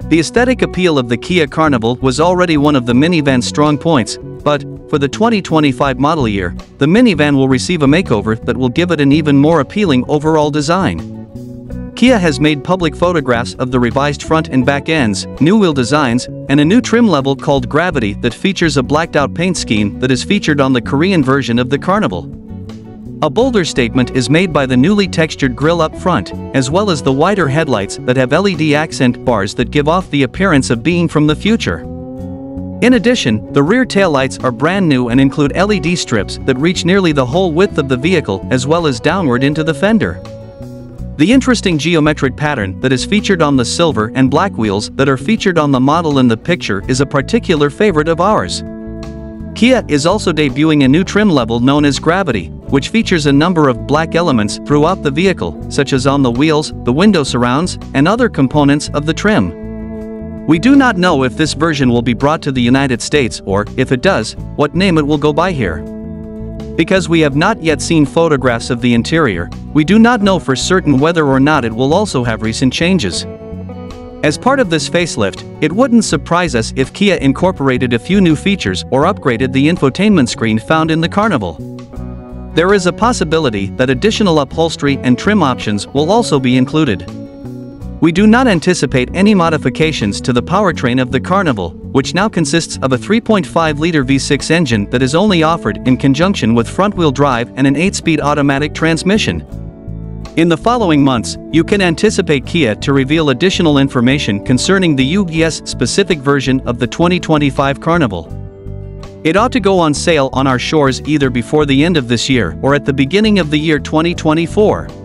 The aesthetic appeal of the Kia Carnival was already one of the minivan's strong points, but, for the 2025 model year, the minivan will receive a makeover that will give it an even more appealing overall design. Kia has made public photographs of the revised front and back ends, new wheel designs, and a new trim level called Gravity that features a blacked-out paint scheme that is featured on the Korean version of the Carnival. A bolder statement is made by the newly textured grille up front, as well as the wider headlights that have LED accent bars that give off the appearance of being from the future. In addition, the rear taillights are brand new and include LED strips that reach nearly the whole width of the vehicle as well as downward into the fender. The interesting geometric pattern that is featured on the silver and black wheels that are featured on the model in the picture is a particular favorite of ours. Kia is also debuting a new trim level known as Gravity, which features a number of black elements throughout the vehicle, such as on the wheels, the window surrounds, and other components of the trim. We do not know if this version will be brought to the United States or, if it does, what name it will go by here. Because we have not yet seen photographs of the interior, we do not know for certain whether or not it will also have recent changes. As part of this facelift, it wouldn't surprise us if Kia incorporated a few new features or upgraded the infotainment screen found in the Carnival. There is a possibility that additional upholstery and trim options will also be included. We do not anticipate any modifications to the powertrain of the Carnival, which now consists of a 3.5-liter V6 engine that is only offered in conjunction with front-wheel drive and an 8-speed automatic transmission. In the following months, you can anticipate Kia to reveal additional information concerning the US-specific version of the 2025 Carnival. It ought to go on sale on our shores either before the end of this year or at the beginning of the year 2024.